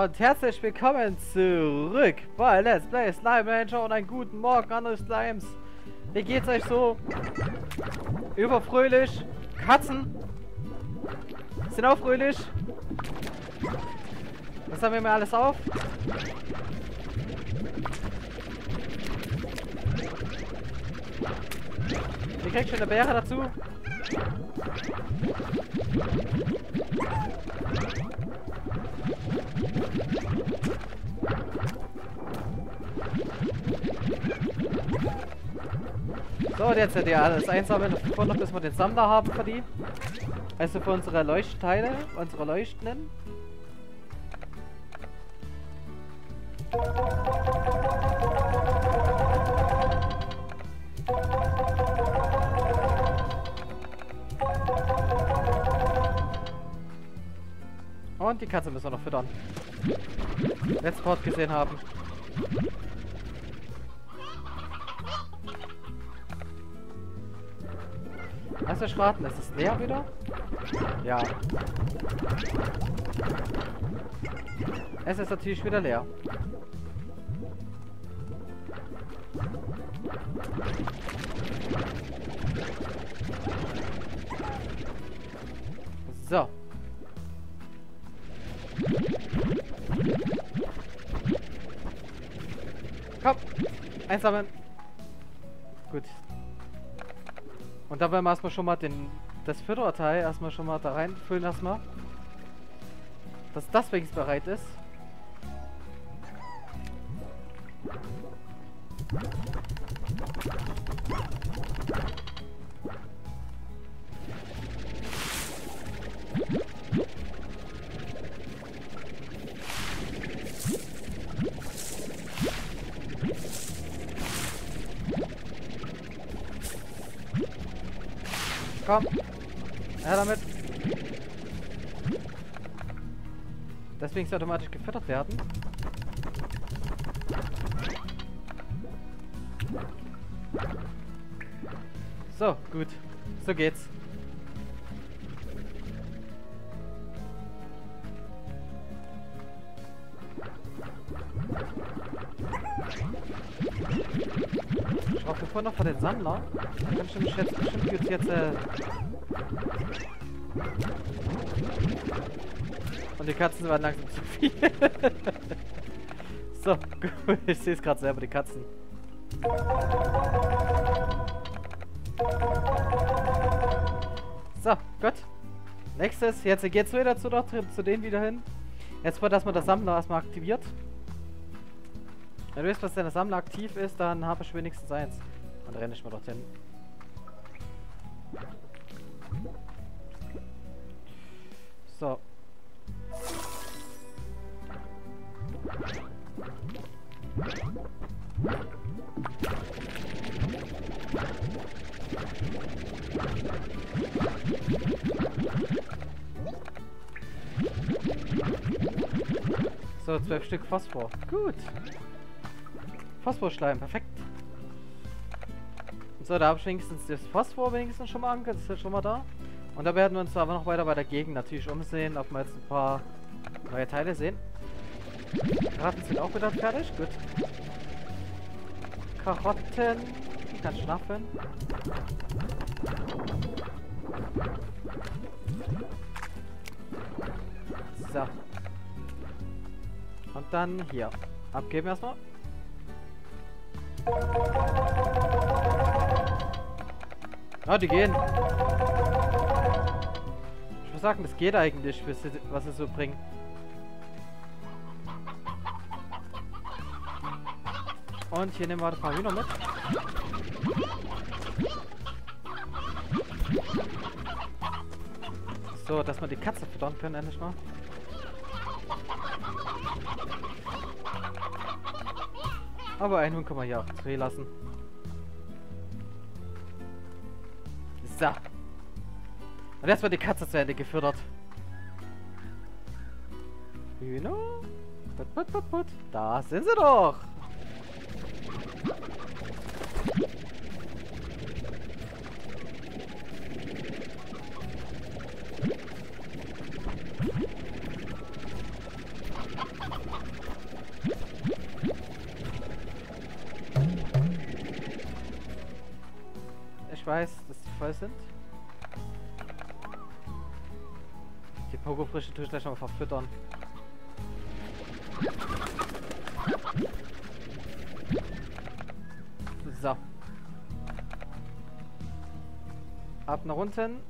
und herzlich willkommen zurück bei Let's Play Slime Rancher und einen guten Morgen, andere Slimes. Wie geht's euch so? Überfröhlich? Katzen? Sind auch fröhlich? Das haben wir mir alles auf. Ihr kriegt schon eine Beere dazu. So, und jetzt seid ihr alles einsammeln, noch bis wir den Sammler haben für die. Also für unsere Leuchtteile, unsere Leuchtenden. Und die Katze müssen wir noch füttern. Letzten Part gesehen haben. Lass euch raten, ist es leer wieder? Ja. Es ist natürlich wieder leer. So. Komm, einsammeln. Gut. Und da werden wir erstmal schon mal das Fütterteil erstmal schon mal da reinfüllen erstmal. Dass das wenigstens bereit ist. Komm. Ja, damit. Deswegen ist automatisch gefüttert werden. So, gut. So geht's. Ich brauche vorhin noch vor den Sammler. Da kann ich mich jetzt bestimmt jetzt und die Katzen waren langsam zu viel. So, gut. Ich sehe es gerade selber, die Katzen. So, gut. Nächstes, jetzt geht's wieder zu denen wieder hin. Jetzt wird erstmal der Sammler erstmal aktiviert. Wenn du wisst, was der Sammler aktiv ist, dann habe ich wenigstens eins. Und renne ich mal dorthin. So. So, 12 Stück Phosphor. Gut. Phosphorschleim, perfekt. So, da habe ich wenigstens das Phosphor wenigstens schon mal das ist ja schon mal da. Und da werden wir uns aber noch weiter bei der Gegend natürlich umsehen, ob wir jetzt ein paar neue Teile sehen. Karotten sind auch wieder fertig, gut. Karotten, ich kann schnappen. So. Und dann hier. Abgeben erstmal. Ah, die gehen. Ich muss sagen, das geht eigentlich, was sie so bringen. Und hier nehmen wir ein paar Hühner mit. So, dass wir die Katze füttern können, endlich mal. Aber einen Huhn können wir hier auch drehen lassen. So. Und jetzt wird die Katze zu Ende gefüttert. Hühner. Put, put, put, put. Da sind sie doch. ich weiß, dass die voll sind. Die Pokofrische tue ich gleich noch mal verfüttern. So. Ab nach unten.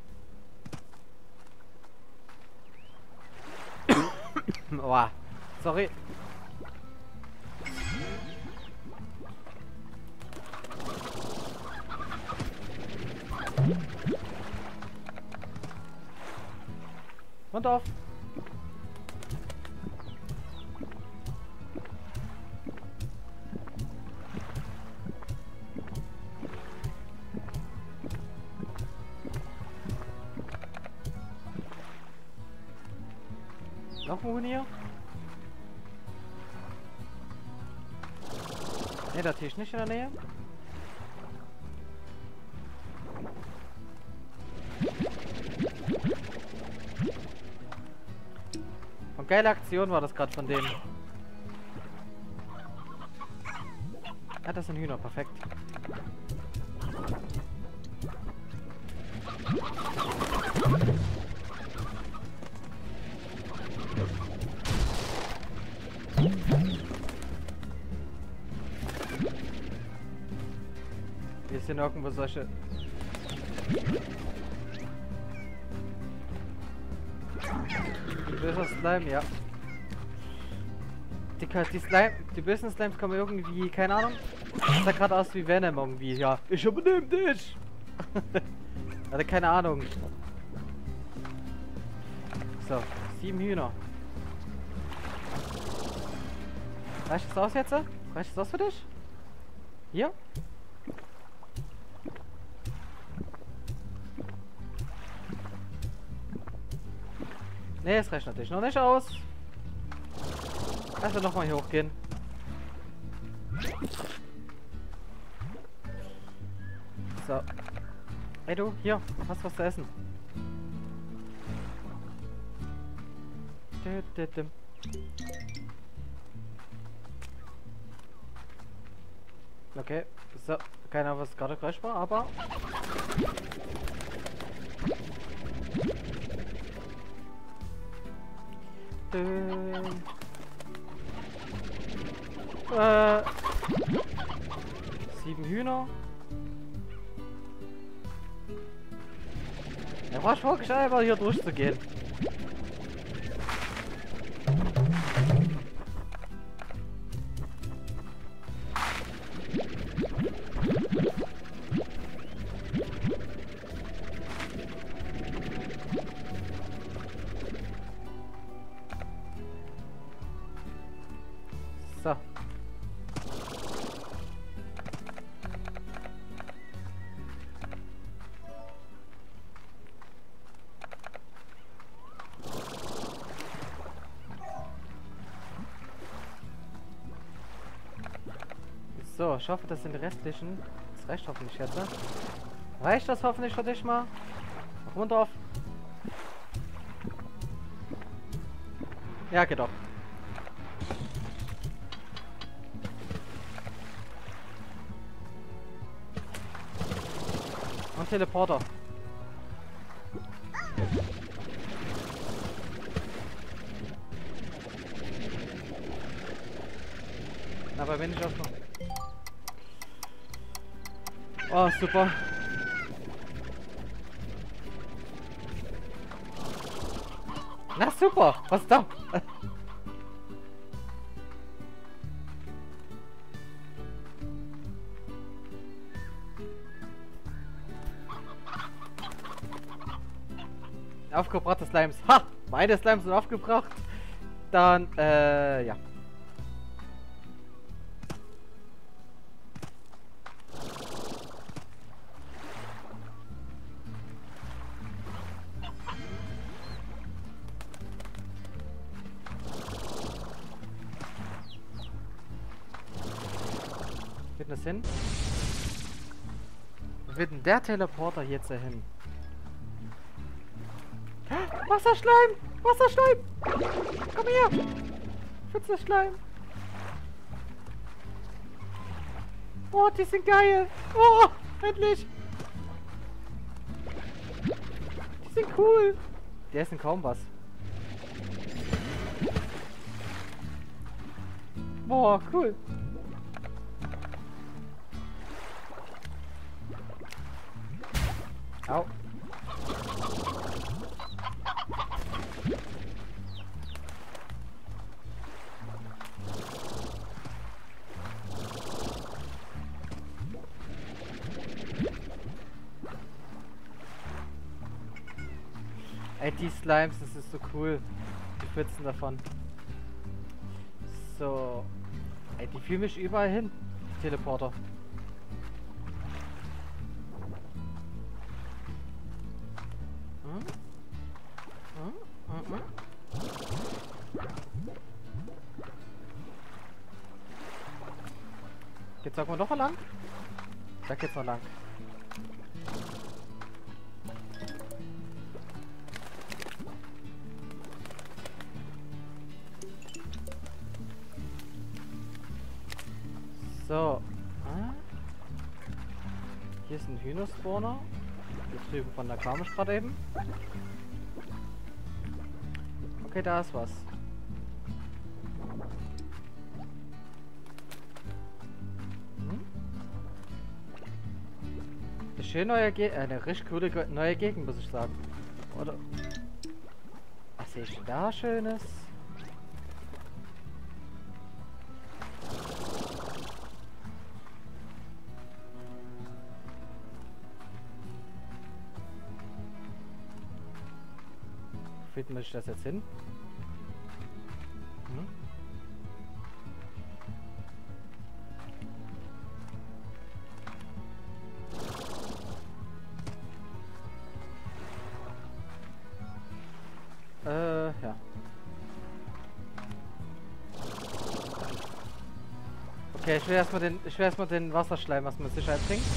Oha. Sorry. Und auf. Noch ein Huhn hier? Ne, der Tisch nicht in der Nähe. Und geile Aktion war das gerade von denen. Ja, das sind Hühner, perfekt. Hier sind irgendwo solche... Böser Slime, ja. Die bösen Slimes kommen irgendwie, keine Ahnung. Das sah gerade aus wie Venom irgendwie, ja. Ich übernehme dich! Hatte keine Ahnung. So, 7 Hühner. Reicht das aus jetzt? Reicht das aus für dich? Hier? Ne, es reicht natürlich noch nicht aus. Also nochmal hier hochgehen. So. Ey du, hier, hast was zu essen. Okay, so. Keiner was gerade greifbar, aber... Äh, 7 Hühner. Er war wirklich einfach hier durchzugehen. So. So, ich hoffe, das sind die restlichen. Das reicht hoffentlich jetzt. Ne? Reicht das hoffentlich für dich mal? Mach runter auf. Ja, geht doch. Und Teleporter. Aber wenn ich auch noch. Oh, super. Na super, was ist da? Aufgebrachte Slimes. Ha! Beide Slimes sind aufgebracht. Dann, ja. Geht das hin? Wo wird denn der Teleporter jetzt hin? Wasserschleim! Wasserschleim! Komm her! Pfützeschleim! Oh, die sind geil! Oh, endlich! die cool. Die essen kaum was. Boah, cool. Au. Ey, die Slimes, das ist so cool. Die Pfützen davon. So. Ey, die führen mich überall hin. Die Teleporter. Jetzt sagen wir noch mal lang. Sag jetzt mal lang. So. Hier ist ein Hühnerspawner. Hier drüben von der kam ich gerade eben. Okay, da ist was. Eine schön neue eine richtig coole neue Gegend, muss ich sagen. Oder? Was sehe ich da Schönes? Wo führt mich das jetzt hin? Hm? Ja. Okay, ich will erstmal den Wasserschleim erstmal mit Sicherheit bringen.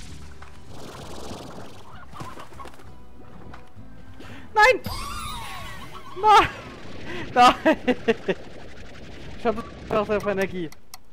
Nein! Nein! Nein! Ich hab noch auf Energie.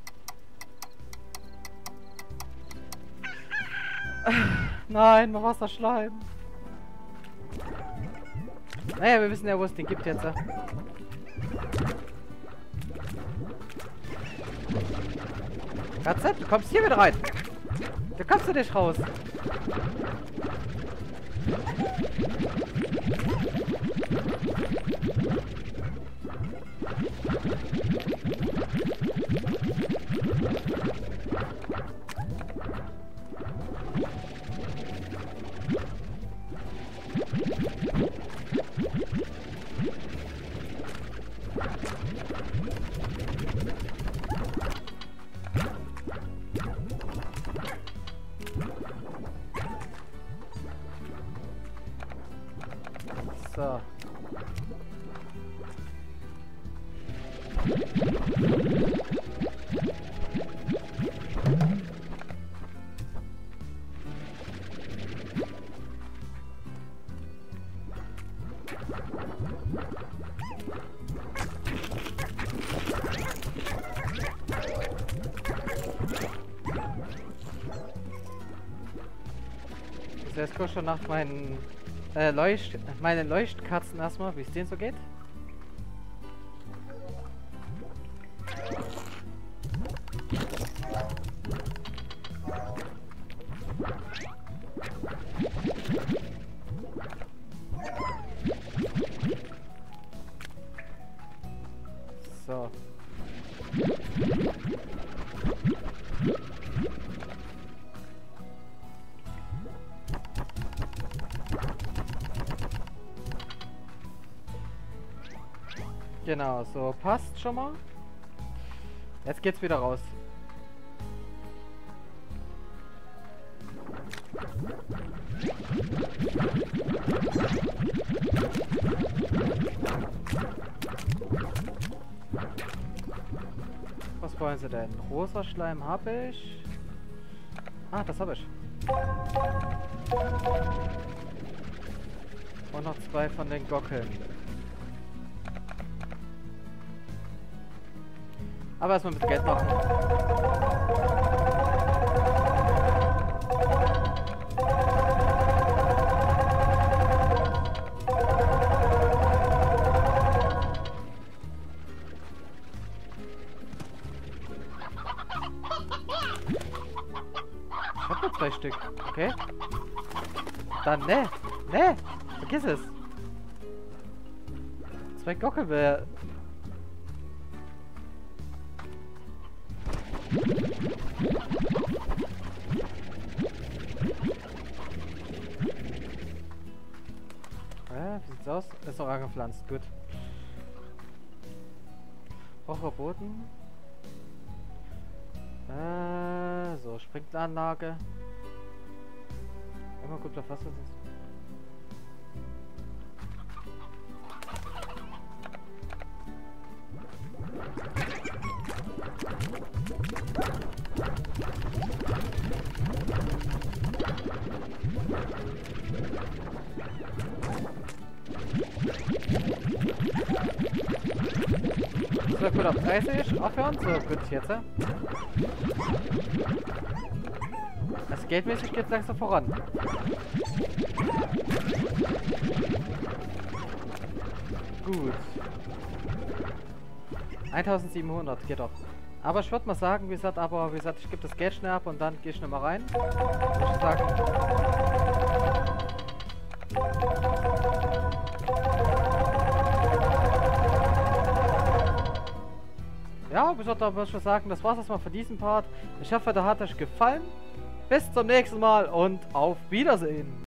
Nein, noch Wasserschleim. Naja, wir wissen ja, wo es den gibt jetzt. Katze, du kommst hier wieder rein. Da kommst du nicht raus. So. Jetzt guck schon nach meinen meine Leuchtkatzen erstmal, wie es denen so geht. So. Genau, so passt schon mal. Jetzt geht's wieder raus. Was wollen Sie denn? Rosa Schleim habe ich. Ah, das habe ich. Und noch 2 von den Gockeln. Aber erstmal mit Geld machen. hab nur 2 Stück. Okay. Dann, ne. Ne. Vergiss es. 2 Gockel wäre... Wie sieht's aus? Ist noch angepflanzt, gut. Auch verboten. So, Sprinkleranlage. Immer gut auf Wasser ist. So, gut auf 30, aufhören. So, gut, jetzt. Also geldmäßig geht langsam voran. Gut. 1700 geht doch. Aber ich würde mal sagen, wie gesagt, ich gebe das Geld schnell ab und dann gehe ich nochmal rein. Ich sagen. Ja, wie gesagt, da würde ich mal sagen, das war's erstmal für diesen Part. Ich hoffe, der hat euch gefallen. Bis zum nächsten Mal und auf Wiedersehen.